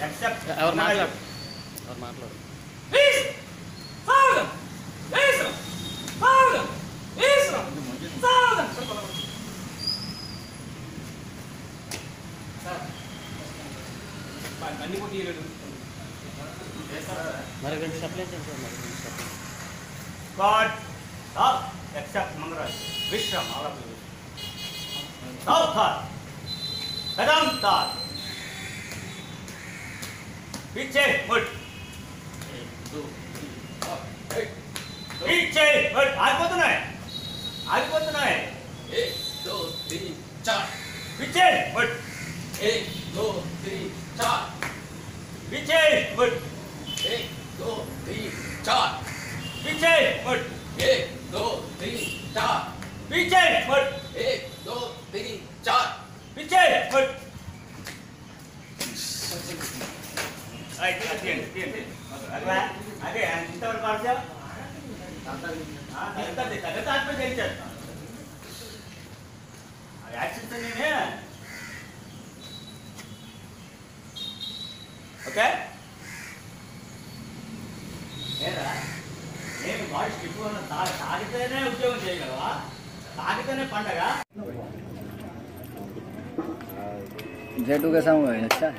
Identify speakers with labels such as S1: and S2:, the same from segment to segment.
S1: Accept.
S2: Our matlad. Our matlad.
S1: Please. Saudam. Isram. Saudam. Isram. Saudam. Mani ko tiyo rin.
S2: Marigan supply sir. Marigan supply.
S1: God. Stop. Accept Mangaraj. Vishram. All of you. Stop thought. Kadam thought. पीछे मुड़ पीछे मुड़ आगे तो नहीं
S3: एक दो तीन चार
S1: पीछे मुड़
S3: एक दो तीन चार
S1: पीछे मुड़
S3: एक दो तीन चार
S1: पीछे मुड़
S3: एक दो तीन चार
S1: पीछे मुड़
S3: एक दो तीन चार
S1: पीछे मुड़ again. Again, kita berparsial. Kita dekat apa jadi cer? Action ini ya. Okay? Era. Ini voice tipo na తాగితేనే ఉద్యోగం చేయగలవా? తాగితేనే పండగ?
S4: जेटू कैसा हुआ है? अच्छा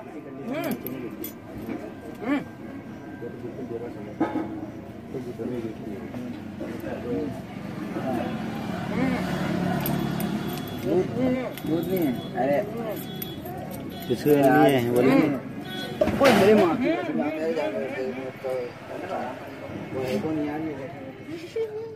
S4: दूध नहीं है। अरे
S2: किसको नहीं है बोलिए
S4: कोई मेरे माँ की वो है को नहीं आ रही है।